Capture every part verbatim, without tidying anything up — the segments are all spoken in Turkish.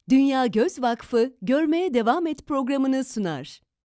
Dünya Göz Vakfı Görmeye Devam Et programını sunar.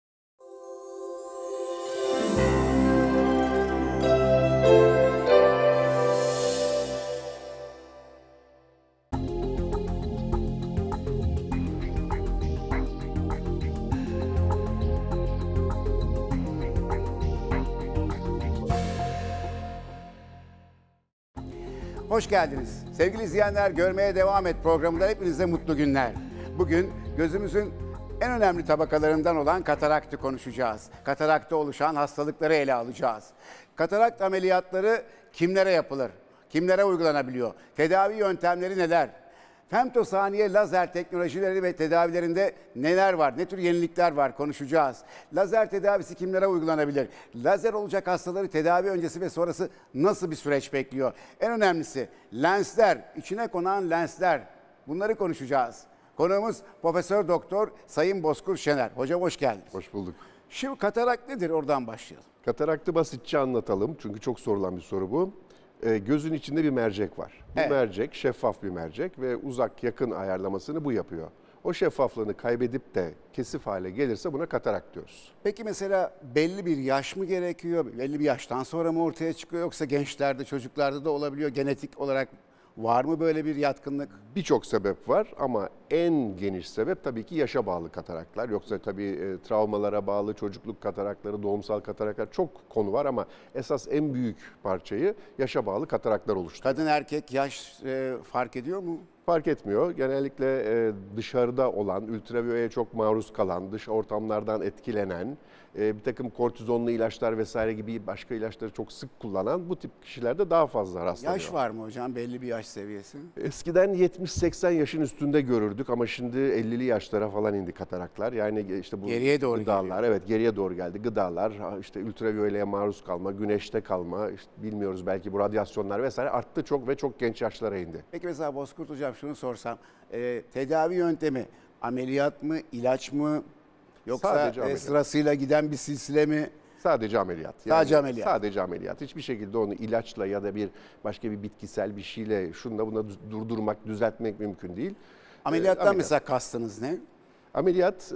Hoş geldiniz. Sevgili izleyenler, Görmeye Devam Et programında hepinize mutlu günler. Bugün gözümüzün en önemli tabakalarından olan kataraktı konuşacağız. Katarakta oluşan hastalıkları ele alacağız. Katarakt ameliyatları kimlere yapılır? Kimlere uygulanabiliyor? Tedavi yöntemleri neler? Femtosaniye lazer teknolojileri ve tedavilerinde neler var? Ne tür yenilikler var? Konuşacağız. Lazer tedavisi kimlere uygulanabilir? Lazer olacak hastaları tedavi öncesi ve sonrası nasıl bir süreç bekliyor? En önemlisi lensler, içine konan lensler. Bunları konuşacağız. Konuğumuz Profesör Doktor Sayın Bozkurt Şener. Hocam hoş geldiniz. Hoş bulduk. Şimdi katarakt nedir? Oradan başlayalım. Kataraktı basitçe anlatalım çünkü çok sorulan bir soru bu. E, gözün içinde bir mercek var. Bu Evet. mercek şeffaf bir mercek ve uzak yakın ayarlamasını bu yapıyor. O şeffaflığını kaybedip de kesif hale gelirse buna katarakt diyoruz. Peki mesela belli bir yaş mı gerekiyor? Belli bir yaştan sonra mı ortaya çıkıyor? Yoksa gençlerde, çocuklarda da olabiliyor. Genetik olarak var mı böyle bir yatkınlık? Birçok sebep var ama en geniş sebep tabii ki yaşa bağlı kataraklar. Yoksa tabii e, travmalara bağlı çocukluk katarakları, doğumsal kataraklar çok konu var ama esas en büyük parçayı yaşa bağlı kataraklar oluşturuyor. Kadın erkek yaş e, fark ediyor mu? Fark etmiyor. Genellikle e, dışarıda olan, ultraviyoleye çok maruz kalan, dış ortamlardan etkilenen, e, bir takım kortizonlu ilaçlar vesaire gibi başka ilaçları çok sık kullanan bu tip kişilerde daha fazla rastlanıyor. Yaş var mı hocam? Belli bir yaş seviyesi. Eskiden yetmiş seksen yaşın üstünde görürdük ama şimdi ellili yaşlara falan indi kataraklar. Yani işte bu Geriye doğru gıdalar, geliyor. evet geriye doğru geldi. Gıdalar, işte ultraviyoleye maruz kalma, güneşte kalma, işte bilmiyoruz belki bu radyasyonlar vesaire arttı çok ve çok genç yaşlara indi. Peki mesela Bozkurt hocam şunu sorsam. E, tedavi yöntemi ameliyat mı, ilaç mı? Yoksa Sadece e, ameliyat. sırasıyla giden bir silsile mi? Sadece ameliyat. Sadece ameliyat. Sadece ameliyat. Hiçbir şekilde onu ilaçla ya da bir başka bir bitkisel bir şeyle şunla buna durdurmak, düzeltmek mümkün değil. Ameliyattan Ee, ameliyat. mesela kastınız ne? Ameliyat,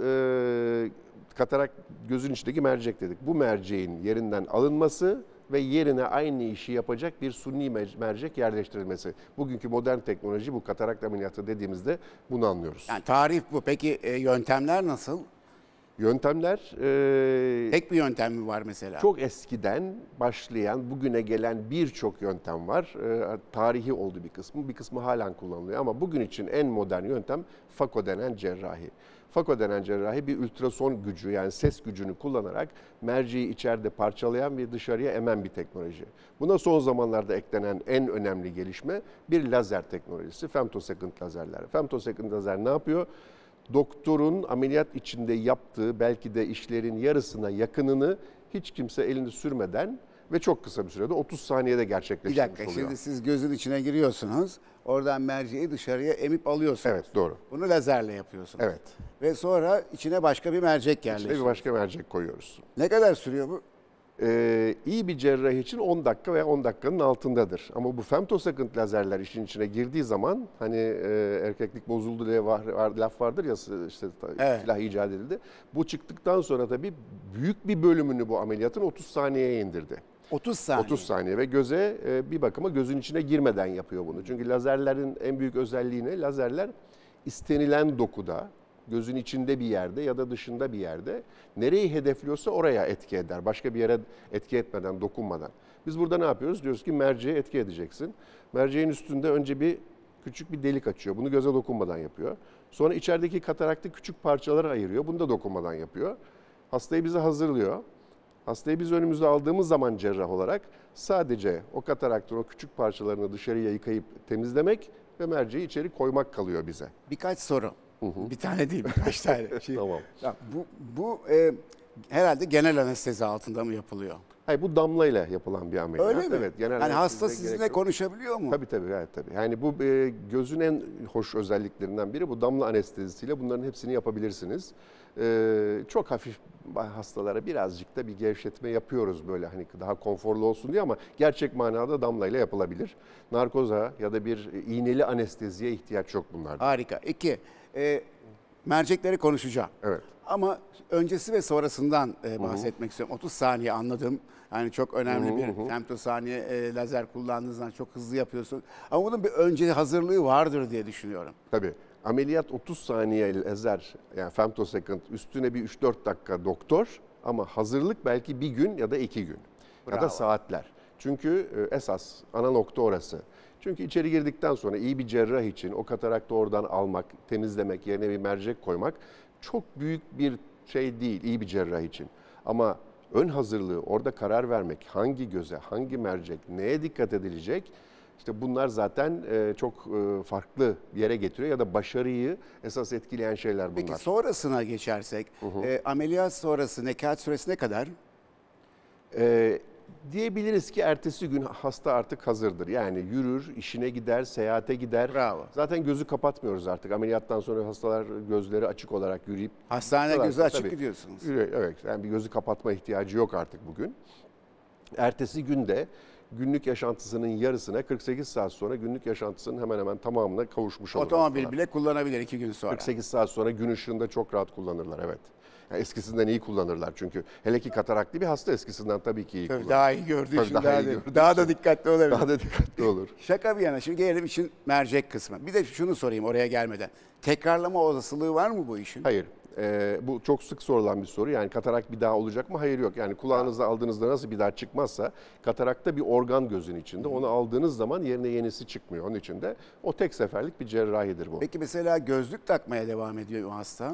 e, katarak gözün içindeki mercek dedik. Bu merceğin yerinden alınması ve yerine aynı işi yapacak bir suni mercek yerleştirilmesi. Bugünkü modern teknoloji bu katarak ameliyatı dediğimizde bunu anlıyoruz. Yani tarif bu. Peki e, yöntemler nasıl? Yöntemler e, Tek bir yöntem mi var mesela? çok eskiden başlayan, bugüne gelen birçok yöntem var. E, tarihi oldu bir kısmı, bir kısmı halen kullanılıyor. Ama bugün için en modern yöntem Fako denen cerrahi. Fako denen cerrahi bir ultrason gücü yani ses gücünü kullanarak merceği içeride parçalayan ve dışarıya emen bir teknoloji. Buna son zamanlarda eklenen en önemli gelişme bir lazer teknolojisi. Femtosecond lazerler. Femtosecond lazer ne yapıyor? Doktorun ameliyat içinde yaptığı belki de işlerin yarısına yakınını hiç kimse elini sürmeden ve çok kısa bir sürede otuz saniyede Bir gerçekleştirmiş dakika, oluyor. şimdi siz gözün içine giriyorsunuz. Oradan merceği dışarıya emip alıyorsunuz. Evet, doğru. Bunu lazerle yapıyorsunuz. Evet. Ve sonra içine başka bir mercek İşte yerleştiriyorsunuz. bir başka mercek koyuyoruz. Ne kadar sürüyor bu? Ee, iyi bir cerrah için on dakika veya on dakikanın altındadır. Ama bu femtosecond lazerler işin içine girdiği zaman hani e, erkeklik bozuldu diye var, var, laf vardır ya işte Evet. silah icat edildi. Bu çıktıktan sonra tabii büyük bir bölümünü bu ameliyatın otuz saniyeye indirdi. otuz saniye. otuz saniye ve göze e, bir bakıma gözün içine girmeden yapıyor bunu. Çünkü lazerlerin en büyük özelliği ne? Lazerler istenilen dokuda, gözün içinde bir yerde ya da dışında bir yerde nereyi hedefliyorsa oraya etki eder. Başka bir yere etki etmeden, dokunmadan. Biz burada ne yapıyoruz? Diyoruz ki merceğe etki edeceksin. Merceğin üstünde önce bir küçük bir delik açıyor. Bunu göze dokunmadan yapıyor. Sonra içerideki kataraktı küçük parçalara ayırıyor. Bunu da dokunmadan yapıyor. Hastayı bize hazırlıyor. Hastayı biz önümüze aldığımız zaman cerrah olarak sadece o kataraktın o küçük parçalarını dışarıya yıkayıp temizlemek ve merceği içeri koymak kalıyor bize. Birkaç soru. Bir tane değil, birkaç tane. Şey, Tamam. ya bu bu e, herhalde genel anestezi altında mı yapılıyor? Hayır, bu damlayla yapılan bir ameliyat. Öyle mi? Evet, genel yani hasta anesteziye gerek sizinle yok. konuşabiliyor mu? Tabii tabii, evet tabii. Yani bu e, gözün en hoş özelliklerinden biri bu damla anestezisiyle bunların hepsini yapabilirsiniz. E, çok hafif hastalara birazcık da bir gevşetme yapıyoruz böyle hani daha konforlu olsun diye ama gerçek manada damlayla yapılabilir. Narkoza ya da bir iğneli anesteziye ihtiyaç yok bunlarda. Harika. İki, e, mercekleri konuşacağım. Evet. Ama öncesi ve sonrasından e, bahsetmek istiyorum. otuz saniye anladım. Yani çok önemli bir femtosaniye e, lazer kullandığınızdan çok hızlı yapıyorsun. Ama bunun bir önce hazırlığı vardır diye düşünüyorum. Tabii. Ameliyat otuz saniye lazer yani femtosecond üstüne bir üç dört dakika doktor ama hazırlık belki bir gün ya da iki gün ya Bravo. da saatler. Çünkü e, esas ana nokta orası. Çünkü içeri girdikten sonra iyi bir cerrah için o kataraktı oradan almak, temizlemek, yerine bir mercek koymak çok büyük bir şey değil iyi bir cerrah için. Ama ön hazırlığı, orada karar vermek, hangi göze, hangi mercek, neye dikkat edilecek, işte bunlar zaten e, çok e, farklı bir yere getiriyor ya da başarıyı esas etkileyen şeyler bunlar. Peki sonrasına geçersek, e, ameliyat sonrası nekat süresi ne kadar? E, diyebiliriz ki ertesi gün hasta artık hazırdır. Yani yürür, işine gider, seyahate gider. Bravo. Zaten gözü kapatmıyoruz artık. Ameliyattan sonra hastalar gözleri açık olarak yürüyüp... Hastanede Tabii, gözü açık tabii. gidiyorsunuz. Yürü- Evet, yani bir gözü kapatma ihtiyacı yok artık bugün. Ertesi günde günlük yaşantısının yarısına kırk sekiz saat sonra günlük yaşantısının hemen hemen tamamına kavuşmuş olur. Otomobil hastalar. bile kullanabilir iki gün sonra. kırk sekiz saat sonra gün ışığında çok rahat kullanırlar, evet. Yani eskisinden iyi kullanırlar çünkü. Hele ki kataraklı bir hasta eskisinden tabii ki iyi Tabii kullanır. daha iyi gördüğü Tabii için daha daha, iyi da, gördüğü daha için. da dikkatli olabilir. Daha da dikkatli olur. Şaka bir yana şimdi gelelim için mercek kısmı. Bir de şunu sorayım oraya gelmeden. Tekrarlama olasılığı var mı bu işin? Hayır. Ee, bu çok sık sorulan bir soru. Yani katarak bir daha olacak mı? Hayır, yok. Yani kulağınızda aldığınızda nasıl bir daha çıkmazsa katarakta bir organ gözün içinde. Onu aldığınız zaman yerine yenisi çıkmıyor. Onun için de o tek seferlik bir cerrahidir bu. Peki mesela gözlük takmaya devam ediyor o hasta.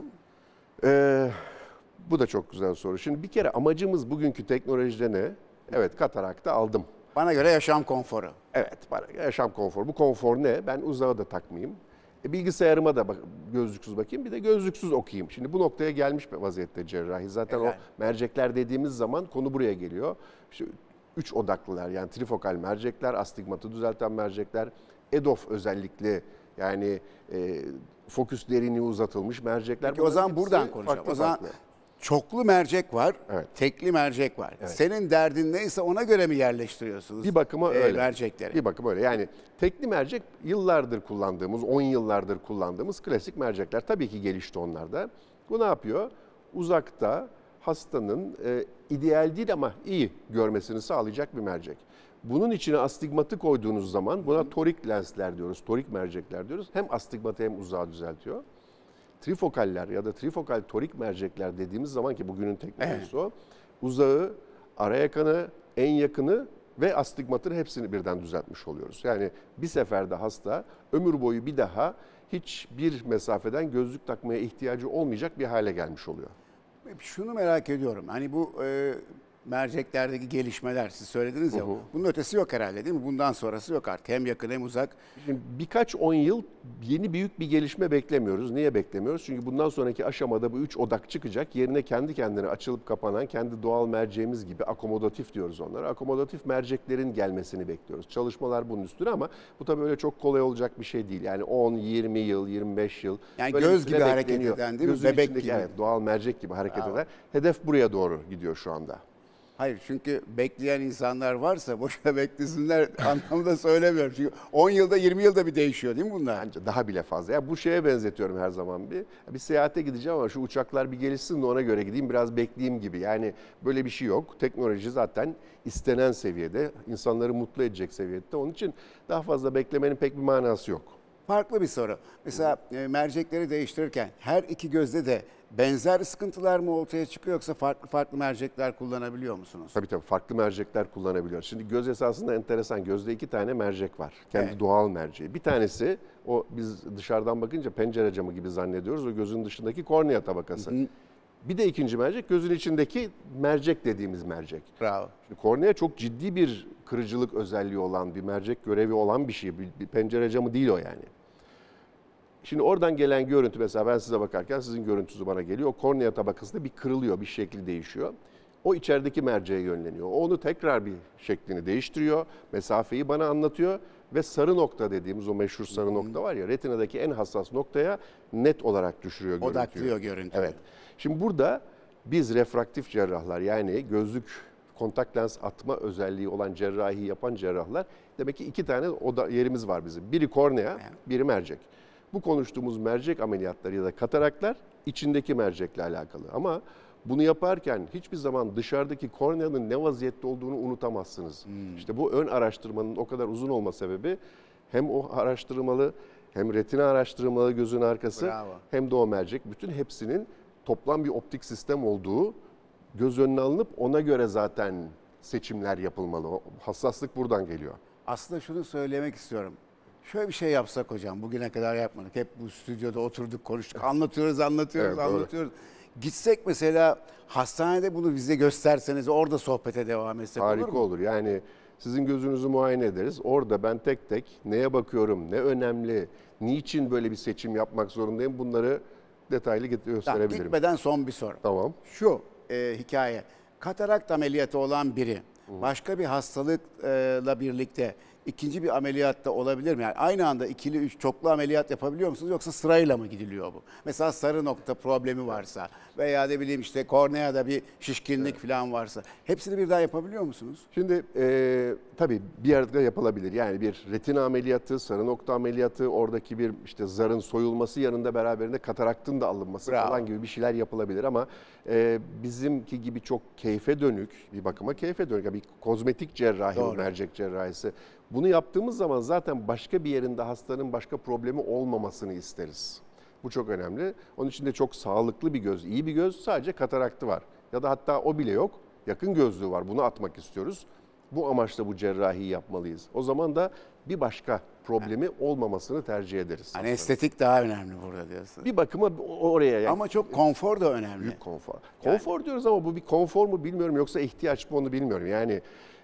Ee, bu da çok güzel soru. Şimdi bir kere amacımız bugünkü teknolojide ne? Evet, katarakta aldım. Bana göre yaşam konforu. Evet, bana yaşam konforu. Bu konfor ne? Ben uzağı da takmayayım. E, bilgisayarıma da bak, gözlüksüz bakayım, bir de gözlüksüz okuyayım. Şimdi bu noktaya gelmiş bir vaziyette cerrahi. Zaten Helal. o mercekler dediğimiz zaman konu buraya geliyor. İşte üç odaklılar, yani trifokal mercekler, astigmatı düzelten mercekler, E D O F özellikle, yani e, fokus derinliği uzatılmış mercekler. Peki o zaman Bunların buradan hepsi konuşalım. farklı O zaman farklı. çoklu mercek var, Evet. tekli mercek var. Evet. Senin derdin neyse ona göre mi yerleştiriyorsunuz? Bir bakıma e, öyle. mercekleri. Bir bakıma öyle. Yani tekli mercek yıllardır kullandığımız, on yıllardır kullandığımız klasik mercekler. Tabii ki gelişti onlar da. Bu ne yapıyor? Uzakta hastanın e, ideal değil ama iyi görmesini sağlayacak bir mercek. Bunun içine astigmatı koyduğunuz zaman buna torik lensler diyoruz, torik mercekler diyoruz. Hem astigmatı hem uzağı düzeltiyor. Trifokaller ya da trifokal torik mercekler dediğimiz zaman ki bugünün teknolojisi o. Uzağı, ara yakanı, en yakını ve astigmatın hepsini birden düzeltmiş oluyoruz. Yani bir seferde hasta ömür boyu bir daha hiçbir mesafeden gözlük takmaya ihtiyacı olmayacak bir hale gelmiş oluyor. Şunu merak ediyorum. Hani bu e, merceklerdeki gelişmeler siz söylediniz ya. Hı hı. Bunun ötesi yok herhalde değil mi? Bundan sonrası yok artık. Hem yakın hem uzak. Şimdi birkaç on yıl yeni büyük bir gelişme beklemiyoruz. Niye beklemiyoruz? Çünkü bundan sonraki aşamada bu üç odak çıkacak. Yerine kendi kendine açılıp kapanan, kendi doğal merceğimiz gibi akomodatif diyoruz onlara. Akomodatif merceklerin gelmesini bekliyoruz. Çalışmalar bunun üstüne ama bu tabii öyle çok kolay olacak bir şey değil. Yani on, yirmi yıl, yirmi beş yıl. Yani böyle göz bir gibi süre hareket bekleniyor. eden değil mi? Gözün Bebek içindeki, gibi. Evet, doğal mercek gibi hareket Bravo. eder. Hedef buraya doğru gidiyor şu anda. Hayır çünkü bekleyen insanlar varsa boşuna beklesinler anlamda söylemiyorum. Çünkü on yılda yirmi yılda bir değişiyor değil mi bunlar? Bence daha bile fazla. Ya bu şeye benzetiyorum her zaman bir. Bir seyahate gideceğim ama şu uçaklar bir gelişsin de ona göre gideyim, biraz bekleyeyim gibi. Yani böyle bir şey yok. Teknoloji zaten istenen seviyede, insanları mutlu edecek seviyede. Onun için daha fazla beklemenin pek bir manası yok. Farklı bir soru. Mesela e, mercekleri değiştirirken her iki gözde de benzer sıkıntılar mı ortaya çıkıyor yoksa farklı farklı mercekler kullanabiliyor musunuz? Tabii tabii farklı mercekler kullanabiliyoruz. Şimdi göz esasında enteresan. Gözde iki tane mercek var. Kendi Evet. doğal merceği. Bir tanesi o biz dışarıdan bakınca pencere camı gibi zannediyoruz. O gözün dışındaki kornea tabakası. Hı. Bir de ikinci mercek gözün içindeki mercek dediğimiz mercek. Bravo. Şimdi kornea çok ciddi bir kırıcılık özelliği olan, bir mercek görevi olan bir şey. Bir, bir pencere camı değil o yani. Şimdi oradan gelen görüntü, mesela ben size bakarken sizin görüntünüz bana geliyor. O kornea tabakasında bir kırılıyor, bir şekli değişiyor. O içerideki merceğe yönleniyor. Onu tekrar bir şeklini değiştiriyor. Mesafeyi bana anlatıyor ve sarı nokta dediğimiz o meşhur sarı nokta var ya, retinadaki en hassas noktaya net olarak düşürüyor görüntüyü. Odaklıyor görüntüyü. Evet. Şimdi burada biz refraktif cerrahlar, yani gözlük kontak lens atma özelliği olan cerrahi yapan cerrahlar, demek ki iki tane oda yerimiz var bizim. Biri kornea, biri mercek. Bu konuştuğumuz mercek ameliyatları ya da kataraklar içindeki mercekle alakalı. Ama bunu yaparken hiçbir zaman dışarıdaki korneanın ne vaziyette olduğunu unutamazsınız. Hmm. İşte bu ön araştırmanın o kadar uzun olma sebebi hem o araştırmalı, hem retina araştırmalı gözün arkası, Bravo. hem de o mercek, bütün hepsinin toplam bir optik sistem olduğu göz önüne alınıp ona göre zaten seçimler yapılmalı. O hassaslık buradan geliyor. Aslında şunu söylemek istiyorum. Şöyle bir şey yapsak hocam, bugüne kadar yapmadık. Hep bu stüdyoda oturduk, konuştuk, anlatıyoruz, anlatıyoruz, evet, anlatıyoruz. Doğru. Gitsek mesela hastanede bunu bize gösterseniz, orada sohbete devam etsek olur mu? Harika olur. Yani sizin gözünüzü muayene ederiz. Orada ben tek tek neye bakıyorum, ne önemli, niçin böyle bir seçim yapmak zorundayım, bunları detaylı gösterebilirim. Tamam, gitmeden son bir soru. Tamam. Şu e, hikaye, katarakt ameliyatı olan biri başka bir hastalıkla birlikte ikinci bir ameliyatta olabilir mi? Yani aynı anda ikili, üç, çoklu ameliyat yapabiliyor musunuz, yoksa sırayla mı gidiliyor bu? Mesela sarı nokta problemi varsa veya ne bileyim işte korneada bir şişkinlik evet. falan varsa hepsini birden yapabiliyor musunuz? Şimdi e, tabii bir yerde yapılabilir. Yani bir retina ameliyatı, sarı nokta ameliyatı, oradaki bir işte zarın soyulması yanında beraberinde kataraktın da alınması Bravo. falan gibi bir şeyler yapılabilir ama e, bizimki gibi çok keyfe dönük, bir bakıma keyfe dönük, bir kozmetik cerrahi, Doğru. mercek cerrahisi. Bunu yaptığımız zaman zaten başka bir yerinde hastanın başka problemi olmamasını isteriz. Bu çok önemli. Onun için de çok sağlıklı bir göz, iyi bir göz, sadece kataraktı var. Ya da hatta o bile yok, yakın gözlüğü var, bunu atmak istiyoruz. Bu amaçla bu cerrahiyi yapmalıyız. O zaman da bir başka problemi olmamasını tercih ederiz. Hani estetik daha önemli burada diyorsun. Bir bakıma oraya. Yani. Ama çok konfor da önemli. Büyük konfor. Konfor yani. Diyoruz ama bu bir konfor mu bilmiyorum, yoksa ihtiyaç mı onu bilmiyorum. Yani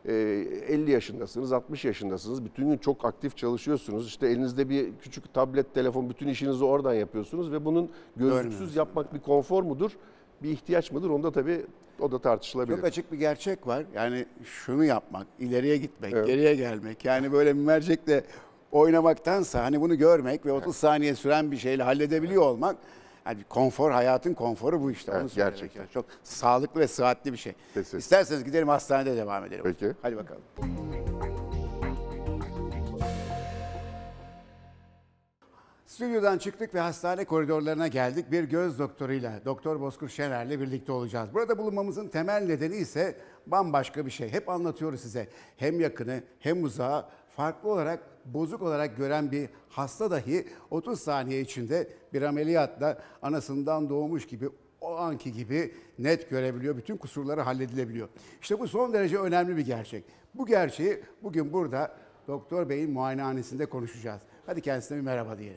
elli yaşındasınız, altmış yaşındasınız, bütün gün çok aktif çalışıyorsunuz. İşte elinizde bir küçük tablet, telefon, bütün işinizi oradan yapıyorsunuz ve bunun gözlüksüz yapmak bir konfor mudur, bir ihtiyaç mıdır? Onda tabii o da tartışılabilir. Çok açık bir gerçek var. Yani şunu yapmak, ileriye gitmek, evet. geriye gelmek. Yani böyle bir mercekle oynamaktansa hani bunu görmek ve otuz evet. saniye süren bir şeyle halledebiliyor olmak, yani konfor, hayatın konforu bu işte. Evet, onu gerçekten. Yani. Çok sağlıklı ve sıhhatli bir şey. Kesin. İsterseniz gidelim hastanede devam edelim. Peki. Hadi bakalım. Stüdyodan çıktık ve hastane koridorlarına geldik. Bir göz doktoruyla, Doktor Bozkurt Şener'le birlikte olacağız. Burada bulunmamızın temel nedeni ise bambaşka bir şey. Hep anlatıyoruz size. Hem yakını hem uzağı farklı olarak, bozuk olarak gören bir hasta dahi otuz saniye içinde bir ameliyatla anasından doğmuş gibi, o anki gibi net görebiliyor. Bütün kusurları halledilebiliyor. İşte bu son derece önemli bir gerçek. Bu gerçeği bugün burada Doktor Bey'in muayenehanesinde konuşacağız. Hadi kendisine bir merhaba diyelim.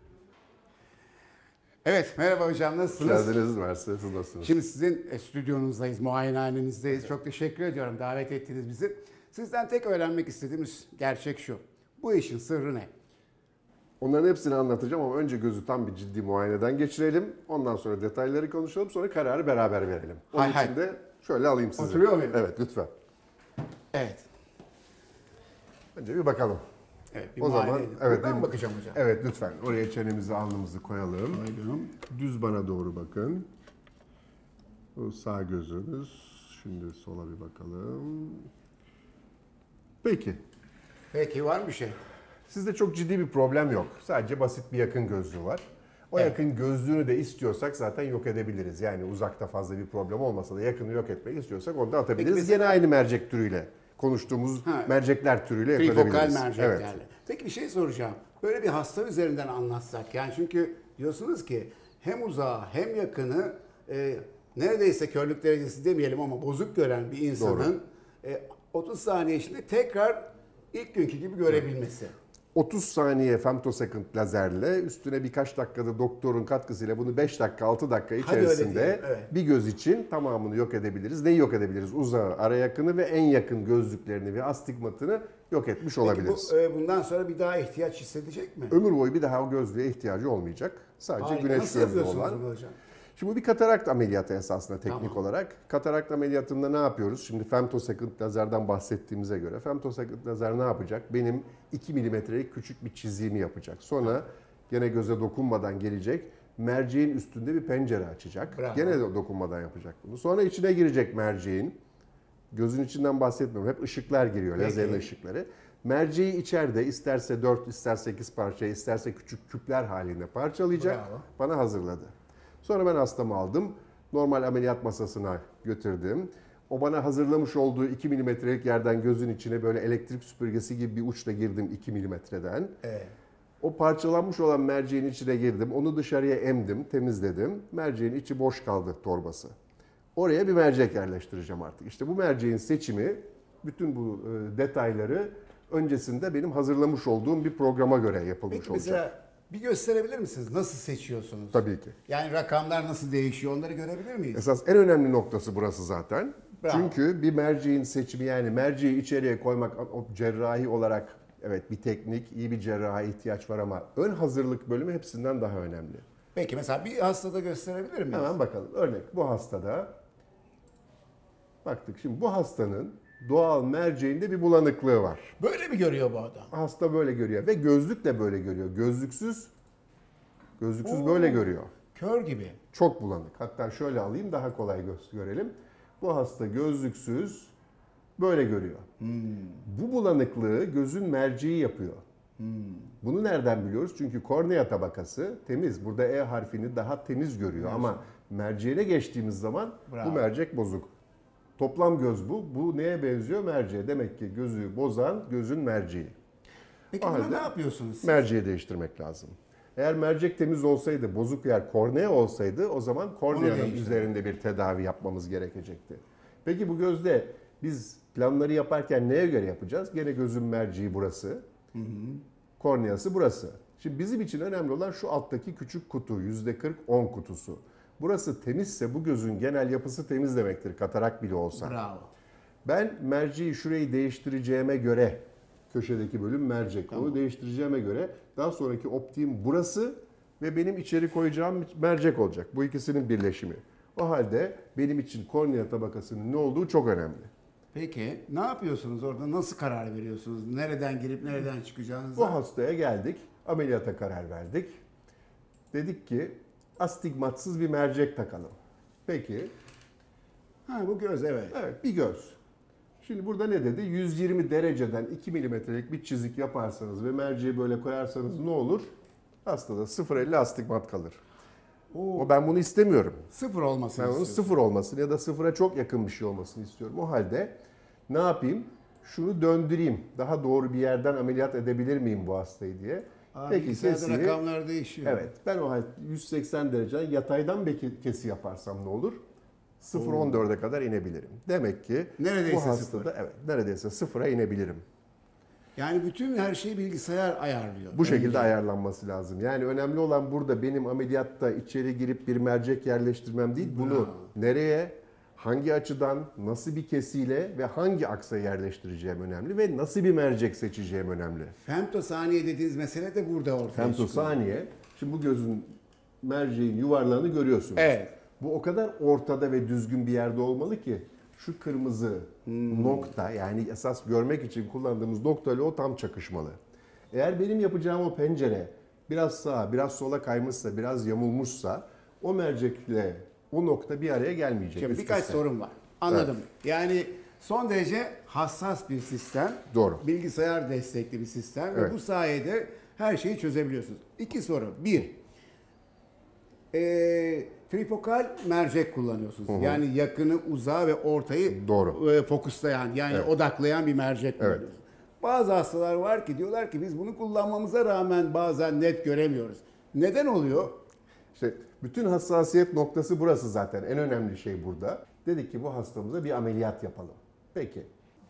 Evet, merhaba hocam, nasılsınız? Geldiniz, mersi, siz nasılsınız? Şimdi sizin stüdyonuzdayız, muayenehanenizdeyiz. Çok teşekkür ediyorum, davet ettiniz bizi. Sizden tek öğrenmek istediğimiz gerçek şu: bu işin sırrı ne? Onların hepsini anlatacağım ama önce gözü tam bir ciddi muayeneden geçirelim. Ondan sonra detayları konuşalım, sonra kararı beraber verelim. Onun hay için hay. de şöyle alayım sizi. Oturuyor muyum? Evet, lütfen. Evet. Önce bir bakalım. Evet, bir o zaman edin. evet, Buradan mı bakacağım hocam? Evet, lütfen. Oraya çenemizi, alnımızı koyalım. Koydum. Düz bana doğru bakın. Bu sağ gözünüz. Şimdi sola bir bakalım. Peki. Peki, var mı bir şey? Sizde çok ciddi bir problem yok. Sadece basit bir yakın gözlüğü var. O evet. yakın gözlüğünü de istiyorsak zaten yok edebiliriz. Yani uzakta fazla bir problem olmasa da yakını yok etmek istiyorsak onu da atabiliriz. Peki, mesela... Yine aynı mercek türüyle. Konuştuğumuz ha. mercekler türüyle yok edebiliriz. Trifokal merceklerle. Evet. Peki bir şey soracağım. Böyle bir hasta üzerinden anlatsak. Yani çünkü diyorsunuz ki hem uzağı hem yakını e, neredeyse körlük derecesi demeyelim ama bozuk gören bir insanın e, otuz saniye içinde tekrar ilk günkü gibi görebilmesi. otuz saniye femtosecond lazerle üstüne birkaç dakikada doktorun katkısıyla bunu beş dakika altı dakika içerisinde evet. bir göz için tamamını yok edebiliriz. Neyi yok edebiliriz? Uzağı, ara yakını ve en yakın gözlüklerini ve astigmatını yok etmiş Peki olabiliriz. Bu, bundan sonra bir daha ihtiyaç hissedecek mi? Ömür boyu bir daha o gözlüğe ihtiyacı olmayacak. Sadece Harika. güneş gözlüğü olan. Hocam? Şimdi bu bir katarakt ameliyatı esasında teknik Tamam. olarak. Katarakt ameliyatında ne yapıyoruz? Şimdi femtosecond lazerden bahsettiğimize göre femtosecond lazer ne yapacak? Benim iki milimetrelik küçük bir çiziğimi yapacak. Sonra gene göze dokunmadan gelecek. Merceğin üstünde bir pencere açacak. Bravo. Gene de dokunmadan yapacak bunu. Sonra içine girecek merceğin. Gözün içinden bahsetmiyorum. Hep ışıklar giriyor, Peki. lazerin ışıkları. Merceği içeride isterse dört, ister sekiz parçaya, isterse küçük küpler halinde parçalayacak. Bravo. Bana hazırladı. Sonra ben hastamı aldım. Normal ameliyat masasına götürdüm. O bana hazırlamış olduğu iki milimetrelik yerden gözün içine böyle elektrik süpürgesi gibi bir uçla girdim iki milimetreden. Evet. O parçalanmış olan merceğin içine girdim. Onu dışarıya emdim, temizledim. Merceğin içi boş kaldı, torbası. Oraya bir mercek yerleştireceğim artık. İşte bu merceğin seçimi, bütün bu e, detayları öncesinde benim hazırlamış olduğum bir programa göre yapılmış Peki olacak. mesela bir gösterebilir misiniz? Nasıl seçiyorsunuz? Tabii ki. Yani rakamlar nasıl değişiyor onları görebilir miyiz? Esas en önemli noktası burası zaten. Bravo. Çünkü bir merceğin seçimi, yani merceği içeriye koymak o cerrahi olarak evet bir teknik, iyi bir cerrahi ihtiyaç var ama ön hazırlık bölümü hepsinden daha önemli. Peki mesela bir hastada gösterebilir miyiz? Hemen bakalım. Örnek bu hastada baktık. Şimdi bu hastanın doğal merceğinde bir bulanıklığı var. Böyle mi görüyor bu adam? Hasta böyle görüyor ve gözlük de böyle görüyor. Gözlüksüz gözlüksüz Oo. böyle görüyor. Kör gibi. Çok bulanık. Hatta şöyle alayım daha kolay gö- görelim. Bu hasta gözlüksüz böyle görüyor. Bu bulanıklığı gözün merceği yapıyor. Bunu nereden biliyoruz? Çünkü kornea tabakası temiz. Burada E harfini daha temiz görüyor ama merceğine geçtiğimiz zaman Bravo. bu mercek bozuk. Toplam göz bu. Bu neye benziyor? Merceğe. Demek ki gözü bozan gözün merceği. Peki O buna halde ne yapıyorsunuz siz? Merceği değiştirmek lazım. Eğer mercek temiz olsaydı, bozuk yer kornea olsaydı o zaman korneanın değiştirmek. üzerinde bir tedavi yapmamız gerekecekti. Peki bu gözde biz planları yaparken neye göre yapacağız? Gene gözün merceği burası. Korneası burası. Şimdi bizim için önemli olan şu alttaki küçük kutu, yüzde kırk on kutusu. Burası temizse bu gözün genel yapısı temiz demektir, katarak bile olsa. Bravo. Ben merceği şurayı değiştireceğime göre, köşedeki bölüm mercek, Tamam. onu değiştireceğime göre daha sonraki optiğim burası ve benim içeri koyacağım mercek olacak. Bu ikisinin birleşimi. O halde benim için kornea tabakasının ne olduğu çok önemli. Peki ne yapıyorsunuz orada? Nasıl karar veriyorsunuz? Nereden girip nereden çıkacağınıza? Bu hastaya geldik, ameliyata karar verdik. Dedik ki astigmatsız bir mercek takalım. Peki, Ha bu göz evet. evet bir göz. Şimdi burada ne dedi? yüz yirmi dereceden iki milimetrelik bir çizik yaparsanız ve merceği böyle koyarsanız ne olur? Hastada sıfır virgül elli astigmat kalır. Oo, O ben bunu istemiyorum. sıfır olmasını Ben onun istiyorsun. sıfır olmasını ya da sıfıra çok yakın bir şey olmasını istiyorum. O halde ne yapayım? Şunu döndüreyim. Daha doğru bir yerden ameliyat edebilir miyim bu hastayı diye. Aa, Peki bilgisayarda kesiyi, rakamlar değişiyor. evet ben o halde yüz seksen dereceden yataydan bir kesi yaparsam ne olur? sıfır virgül on dörde kadar inebilirim. Demek ki Neredeyse bu hastada sıfır. evet neredeyse sıfıra inebilirim. Yani bütün her şeyi bilgisayar ayarlıyor. Bu şekilde Önce. ayarlanması lazım. Yani önemli olan burada benim ameliyatta içeri girip bir mercek yerleştirmem değil. Bunu Bravo. nereye, hangi açıdan, nasıl bir kesiyle ve hangi aksa yerleştireceğim önemli ve nasıl bir mercek seçeceğim önemli. Femtosaniye dediğiniz mesele de burada ortaya çıkıyor. Femtosaniye, şimdi bu gözün merceğin yuvarlağını görüyorsunuz. Evet. Bu o kadar ortada ve düzgün bir yerde olmalı ki şu kırmızı nokta, yani esas görmek için kullandığımız noktayla o tam çakışmalı. Eğer benim yapacağım o pencere biraz sağa, biraz sola kaymışsa, biraz yamulmuşsa o mercekle o nokta bir araya gelmeyecek. Şimdi üst birkaç üste. sorun var. Anladım. Yani son derece hassas bir sistem. Doğru. Bilgisayar destekli bir sistem. Ve Evet. bu sayede her şeyi çözebiliyorsunuz. İki soru. Bir. Ee, trifokal mercek kullanıyorsunuz. Yani yakını, uzağı ve ortayı Doğru. e, fokuslayan, yani Evet. odaklayan bir mercek kullanıyorsunuz. Bazı hastalar var ki diyorlar ki biz bunu kullanmamıza rağmen bazen net göremiyoruz. Neden oluyor? İşte bütün hassasiyet noktası burası zaten. En önemli şey burada. Dedik ki bu hastamıza bir ameliyat yapalım. Peki.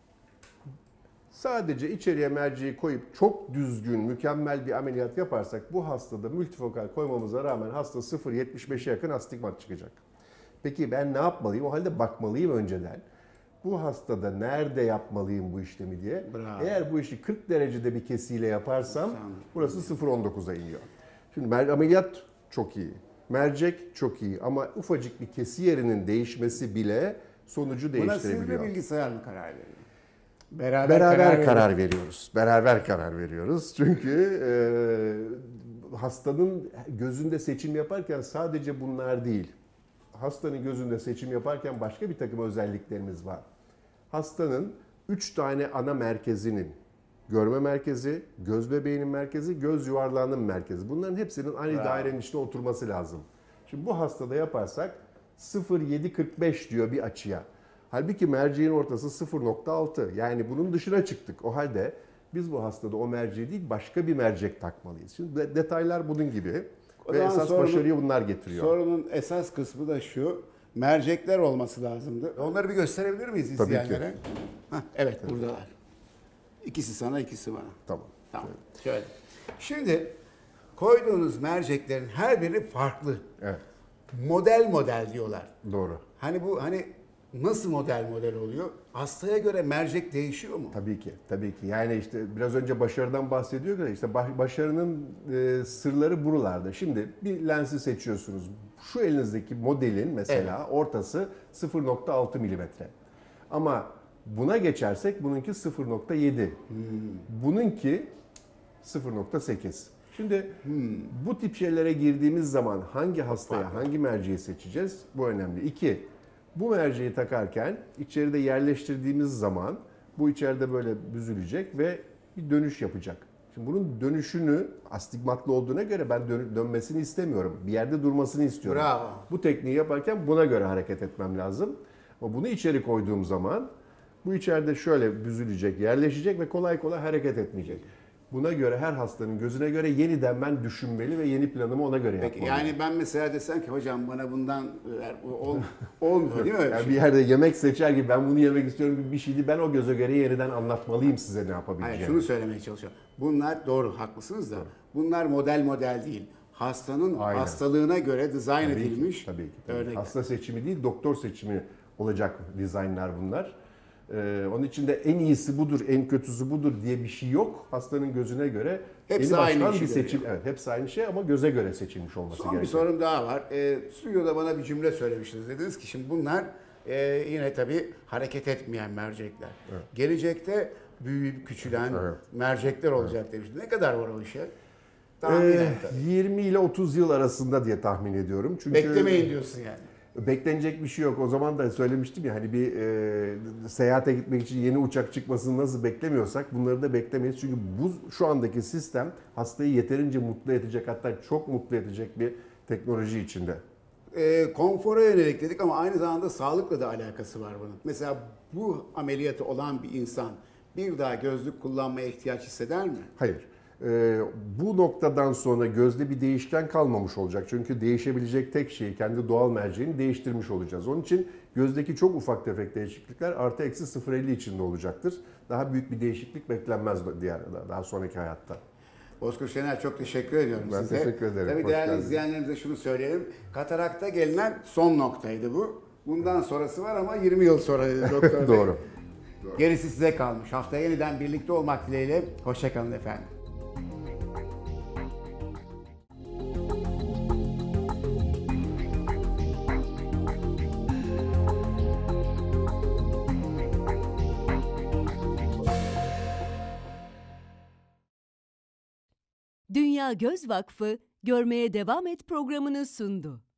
Sadece içeriye merceği koyup çok düzgün, mükemmel bir ameliyat yaparsak bu hastada multifokal koymamıza rağmen hasta sıfır virgül yetmiş beşe yakın astigmat çıkacak. Peki ben ne yapmalıyım? O halde bakmalıyım önceden. Bu hastada nerede yapmalıyım bu işlemi diye. Bravo. Eğer bu işi kırk derecede bir kesiyle yaparsam Tamam. burası sıfır virgül on dokuza iniyor. Şimdi mer- ameliyat çok iyi. Mercek çok iyi ama ufacık bir kesi yerinin değişmesi bile sonucu Buna değiştirebiliyor. siz mi bilgisayar mı karar veriyor? Beraber, Beraber karar, veriyor. veriyoruz. Beraber karar veriyoruz. Çünkü e, hastanın gözünde seçim yaparken sadece bunlar değil. Hastanın gözünde seçim yaparken başka bir takım özelliklerimiz var. Hastanın üç tane ana merkezinin, görme merkezi, göz bebeğinin merkezi, göz yuvarlağının merkezi. Bunların hepsinin aynı Bravo. dairenin içinde oturması lazım. Şimdi bu hastada yaparsak sıfır virgül yedi kırk beş diyor bir açıya. Halbuki merceğin ortası sıfır nokta altı. Yani bunun dışına çıktık. O halde biz bu hastada o merceği değil başka bir mercek takmalıyız. Şimdi de- detaylar bunun gibi. O Ve zaman esas sorunun- başarıyı bunlar getiriyor. Sorunun esas kısmı da şu. Mercekler olması lazımdı. Onları bir gösterebilir miyiz Tabii ki. izleyenlere? Hah, evet buradalar. İkisi sana, ikisi bana. Tamam. Tamam. Şöyle. Şimdi koyduğunuz merceklerin her biri farklı. Evet. Model model diyorlar. Doğru. Hani bu hani nasıl model model oluyor? Hastaya göre mercek değişiyor mu? Tabii ki, tabii ki. Yani işte biraz önce başarıdan bahsediyor ya, işte baş- başarının e, sırları buralarda. Şimdi bir lensi seçiyorsunuz. Şu elinizdeki modelin mesela ortası sıfır nokta altı milimetre. Ama buna geçersek bununki sıfır nokta yedi. Bununki sıfır nokta sekiz. Şimdi bu tip şeylere girdiğimiz zaman hangi hastaya hangi merceği seçeceğiz? Bu önemli. İki, bu merceği takarken içeride yerleştirdiğimiz zaman bu içeride böyle büzülecek ve bir dönüş yapacak. Şimdi bunun dönüşünü astigmatlı olduğuna göre ben dön- dönmesini istemiyorum. Bir yerde durmasını istiyorum. Bravo. Bu tekniği yaparken buna göre hareket etmem lazım. Ama bunu içeri koyduğum zaman bu içeride şöyle büzülecek, yerleşecek ve kolay kolay hareket etmeyecek. Buna göre her hastanın gözüne göre yeniden ben düşünmeli ve yeni planımı ona göre Peki yapmalıyım. yani ben mesela desem ki hocam bana bundan ver, bu ol, olmuyor değil mi? Yani bir yerde yemek seçer gibi ben bunu yemek istiyorum gibi bir şeydi. Ben o göze göre yeniden anlatmalıyım size ne yapabileceğimi. Hayır, şunu söylemeye çalışıyorum. Bunlar doğru, haklısınız da bunlar model model değil. Hastanın Aynen. hastalığına göre dizayn Tabii ki, edilmiş tabii ki. Tabii. örnek. Hasta seçimi değil, doktor seçimi olacak dizaynlar bunlar. Ee, onun için de en iyisi budur, en kötüsü budur diye bir şey yok. Hastanın gözüne göre Hepsi eli aynı baştan işi bir seçim. görüyor. Evet, hepsi aynı şey ama göze göre seçilmiş olması Son bir gerekiyor. sorum daha var. E, stüdyoda bana bir cümle söylemiştiniz. Dediniz ki şimdi bunlar e, yine tabii hareket etmeyen mercekler. Gelecekte büyüyüp küçülen Evet. mercekler olacak demiştiniz. Ne kadar var o işe? Ee, Tahminen tabii. yirmi ile otuz yıl arasında diye tahmin ediyorum. Çünkü Beklemeyin diyorsun yani. Beklenecek bir şey yok. O zaman da söylemiştim ya hani bir e, seyahate gitmek için yeni uçak çıkmasını nasıl beklemiyorsak bunları da beklemeyiz. Çünkü bu şu andaki sistem hastayı yeterince mutlu edecek, hatta çok mutlu edecek bir teknoloji içinde. E, konfora yönelik dedik ama aynı zamanda sağlıkla da alakası var bunun. Mesela bu ameliyatı olan bir insan bir daha gözlük kullanmaya ihtiyaç hisseder mi? Hayır. Ee, bu noktadan sonra gözde bir değişken kalmamış olacak. Çünkü değişebilecek tek şeyi kendi doğal merceğini değiştirmiş olacağız. Onun için gözdeki çok ufak tefek değişiklikler artı eksi sıfır virgül elli içinde olacaktır. Daha büyük bir değişiklik beklenmez diğer daha sonraki hayatta. Bozkurt Şener çok teşekkür ediyorum Ben size. teşekkür ederim. Tabii Hoş değerli geldiniz. izleyenlerimize şunu söyleyelim. Katarakta gelinen son noktaydı bu. Bundan sonrası var ama yirmi yıl sonra dedi doktor bey. Doğru. Gerisi size kalmış. Haftaya yeniden birlikte olmak dileğiyle. Hoşça kalın efendim. Dünya Göz Vakfı Görmeye Devam Et programını sundu.